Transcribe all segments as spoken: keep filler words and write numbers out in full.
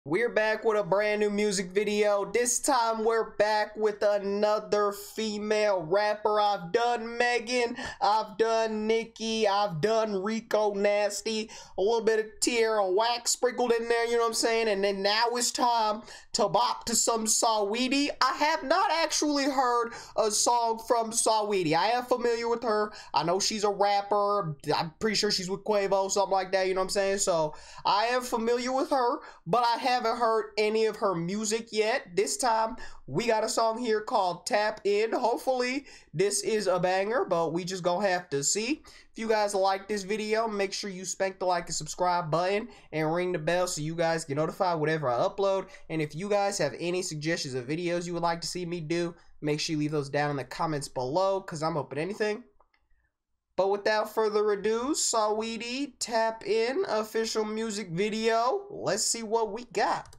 We're back with a brand new music video. This time we're back with another female rapper. I've done Megan, I've done Nicki, I've done Rico Nasty, a little bit of Tierra Whack sprinkled in there, you know what I'm saying? And then now it's time to bop to some Saweetie. I have not actually heard a song from Saweetie. I am familiar with her. I know she's a rapper. I'm pretty sure she's with Quavo, something like that, you know what I'm saying? So I am familiar with her, but I have haven't heard any of her music yet. This time we got a song here called Tap In. Hopefully this is a banger, but we just gonna have to see. If you guys like this video, make sure you spank the like and subscribe button and ring the bell so you guys get notified whenever I upload. And if you guys have any suggestions of videos you would like to see me do, make sure you leave those down in the comments below, because I'm open to anything. But without further ado, Saweetie, Tap In, official music video. Let's see what we got.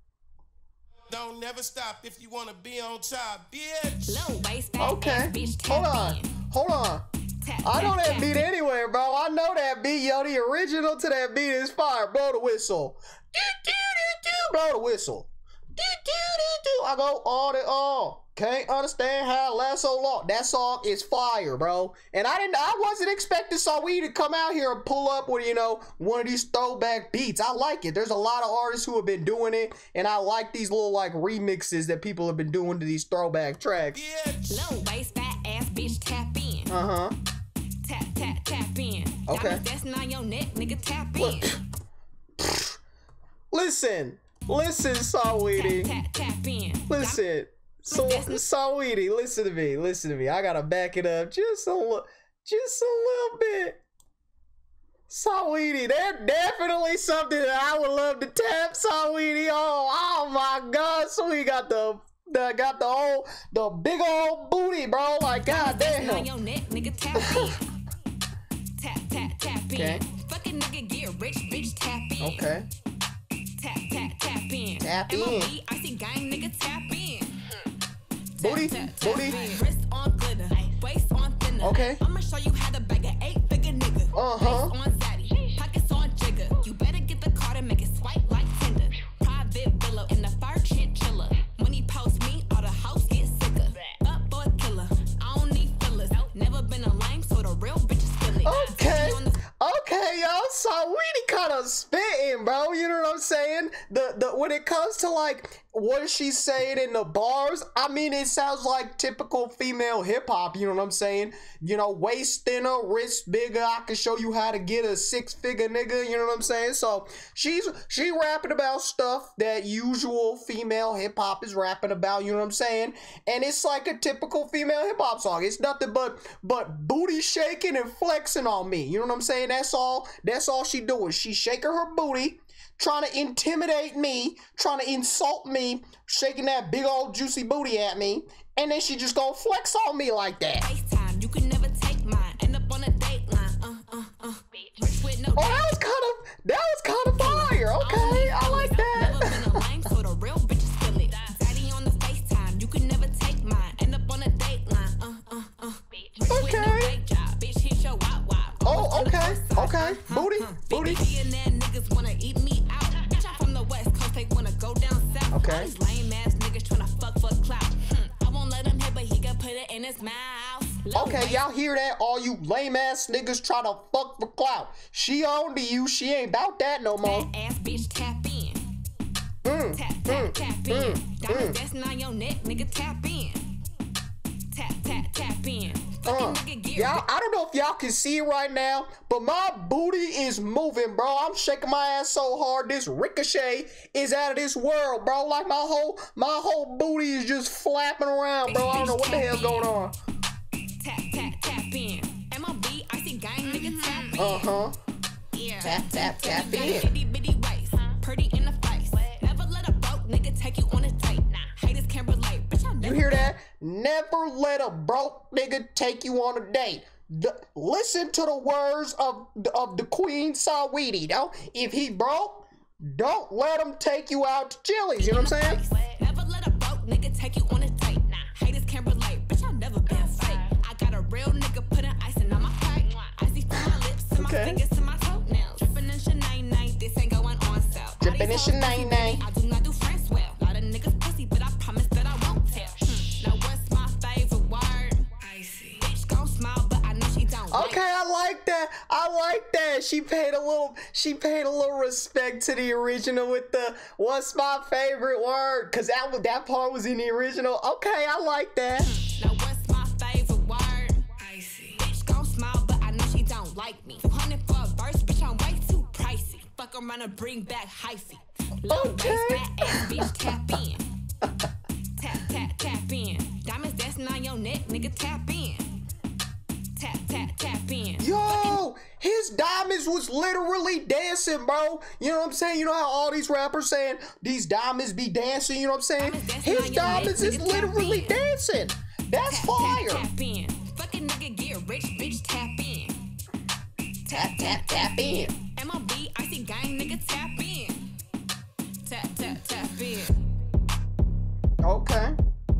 Don't never stop if you want to be on top, bitch. Low waist, Okay, bitch, hold on, hold on. Tap, I know tap, that tap. beat anyway, bro. I know that beat, yo. The original to that beat is fire. Blow the whistle. Do, do, do, do. Blow the whistle. Do, do, do, do. I go all the all. Can't understand how it lasts so long. That song is fire, bro. And I didn't, I wasn't expecting Saweetie to come out here and pull up with, you know, one of these throwback beats. I like it. There's a lot of artists who have been doing it, and I like these little like remixes that people have been doing to these throwback tracks. Bitch. Low waist, fat ass, bitch, tap in. Uh huh. Tap, tap, tap in. Okay. Diamonds dancing on your neck, nigga, tap in. Look. Listen, listen, Saweetie. Tap, tap, tap in. Listen. So, Saweetie, listen to me, listen to me. I gotta back it up just a little, just a little bit. Saweetie, there's definitely something that I would love to tap, Saweetie. Oh, oh my God, so we got the, the got the old, the big old booty, bro. Like, God damn. On your neck, nigga, tap in. Tap, tap, tap in. Okay. Fucking nigga, get rich, bitch, tap in. Okay. Tap, tap, tap in. Tap M O in. B, I see gang, nigga, tap in. Booty, Tap, tap, booty. tap in. Wrist on glitter, waist on thinner. Okay. I'ma show you how to bag an eight figure nigga. Uh-huh. Face on zaddy, pockets on jigger. You better get the card and make it swipe like Tinder. Private villa in the fire chinchilla. When he post me, all the house get sicker. Up boy killer, I don't need fillers. Never been a lame, so the real bitches feel it. Okay, On the okay, y'all. Saweetie kind of spitting, bro. You know what I'm saying? The the when it comes to like what she's saying in the bars, I mean, it sounds like typical female hip hop. You know what I'm saying? You know, waist thinner, wrist bigger. I can show you how to get a six figure nigga. You know what I'm saying? So she's she rapping about stuff that usual female hip hop is rapping about. You know what I'm saying? And it's like a typical female hip hop song. It's nothing but but booty shaking and flexing on me. You know what I'm saying? That's all. That's all she doing. She shaking her booty, trying to intimidate me, trying to insult me, shaking that big old juicy booty at me, and then she just gonna flex on me like that. FaceTime, you can never take mine. End up on a date line. Uh, uh, uh. Rich with no Oh, that was kind of that was kind of fire. Okay, I like Never been a that. lame, so the real bitches feel it. Daddy on the FaceTime, you can never take mine. End up on a date line. Uh, uh, uh. Rich with no Okay. fake job. Bitch, hit your wop wop. Oh, okay, okay. Booty, booty. Billionaire niggas wanna eat me out. Bitch, I'm from the West Coast, they wanna go down south. Okay. All these lame ass niggas tryna fuck for clout. Hmm. I won't let him hit, but he can put it in his mouth. Low Okay, waist, y'all hear that? All you lame ass niggas try to fuck for clout. She on to you. She ain't about that no more. fat ass bitch, tap in. Mm, Tap, tap, mm, tap mm, in. Diamonds mm. dancing on your neck, nigga, tap in. Tap, tap, tap in. Fucking Uh, nigga, get y'all, I don't know if y'all can see it right now, but my booty is moving, bro. I'm shaking my ass so hard. This ricochet is out of this world, bro. Like my whole, my whole booty is just flapping around, bro. I don't know what the hell's going on. Tap, tap, tap in. M O B, I see gang, nigga, tap in. Uh huh. Yeah. Tap, tap, tap Got a in. Itty bitty waist, pretty in the face. Never let a broke nigga take you on a date. Nah, haters can't relate, bitch. I You never hear that? Never let a broke nigga take you on a date. The, listen to the words of of the Queen Saweetie. Though, if he broke, don't let him take you out to Chili's. You know what I'm saying? Never let a broke nigga take you on a date. Nah, haters can't relate, bitch. I never been fake. I got a real nigga putting icing on my cake. Icy from my lips to my Okay. fingers to my toenails. Dripping in Chanel, this ain't going on sale. Dripping in Chanel. I do she paid a little, she paid a little respect to the original with the "What's my favorite word?" Cause that was that part was in the original. Okay, I like that. Now what's my favorite word? Icy. Bitch gon' smile, but I know she don't like me. two hundred for a verse, bitch, I'm way too pricey. Fuck around and bring back hyphy. Okay. Fat ass bitch, tap in. Tap, tap, tap in. Diamonds dancing on your neck, nigga, tap in. Tap, tap, tap in. Yo, his diamonds was literally dancing, bro. You know what I'm saying? You know how all these rappers saying these diamonds be dancing, you know what I'm saying? His diamonds is literally dancing. That's fire. Tap, tap in. Fucking nigga get rich, bitch, tap in. Tap, tap, tap in. M O B, icy gang, nigga, tap in. Tap, tap, tap in. Okay.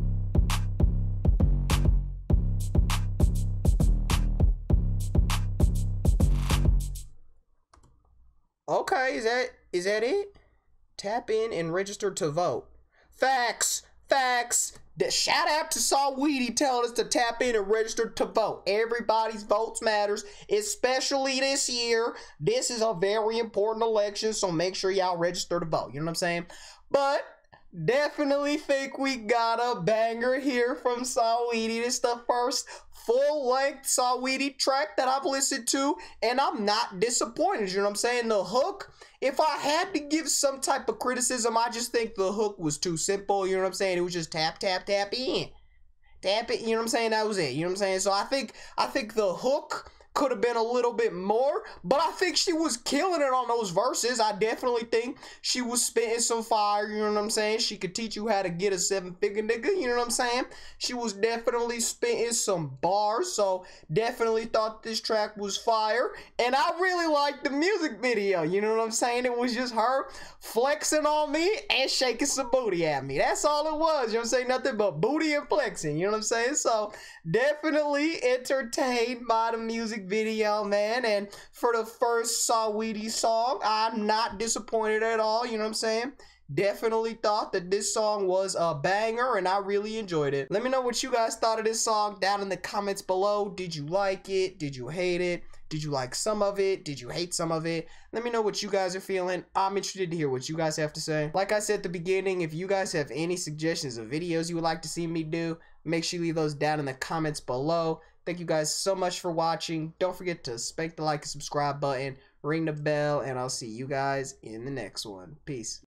Okay, is that is that it? Tap in and register to vote. Facts, facts. The shout out to Saweetie telling us to tap in and register to vote. Everybody's votes matters, especially this year. This is a very important election, so make sure y'all register to vote. You know what I'm saying? But definitely think we got a banger here from Saweetie. This is the first full-length Saweetie track that I've listened to, and I'm not disappointed. You know what I'm saying? The hook, if I had to give some type of criticism, I just think the hook was too simple. You know what I'm saying? It was just tap, tap, tap in. Tap it, you know what I'm saying? That was it. You know what I'm saying? So I think I think the hook could have been a little bit more, but I think she was killing it on those verses. I definitely think she was spitting some fire, you know what I'm saying? She could teach you how to get a seven-figure nigga, you know what I'm saying? She was definitely spitting some bars, so definitely thought this track was fire, and I really liked the music video, you know what I'm saying? It was just her flexing on me and shaking some booty at me. That's all it was, you know what I'm saying? Nothing but booty and flexing, you know what I'm saying? So definitely entertained by the music video, man, and for the first Saweetie song, I'm not disappointed at all, you know what I'm saying? Definitely thought that this song was a banger, and I really enjoyed it. Let me know what you guys thought of this song down in the comments below. Did you like it? Did you hate it? Did you like some of it? Did you hate some of it? Let me know what you guys are feeling. I'm interested to hear what you guys have to say. Like I said at the beginning, if you guys have any suggestions of videos you would like to see me do, make sure you leave those down in the comments below. Thank you guys so much for watching. Don't forget to spank the like and subscribe button, ring the bell, and I'll see you guys in the next one. Peace.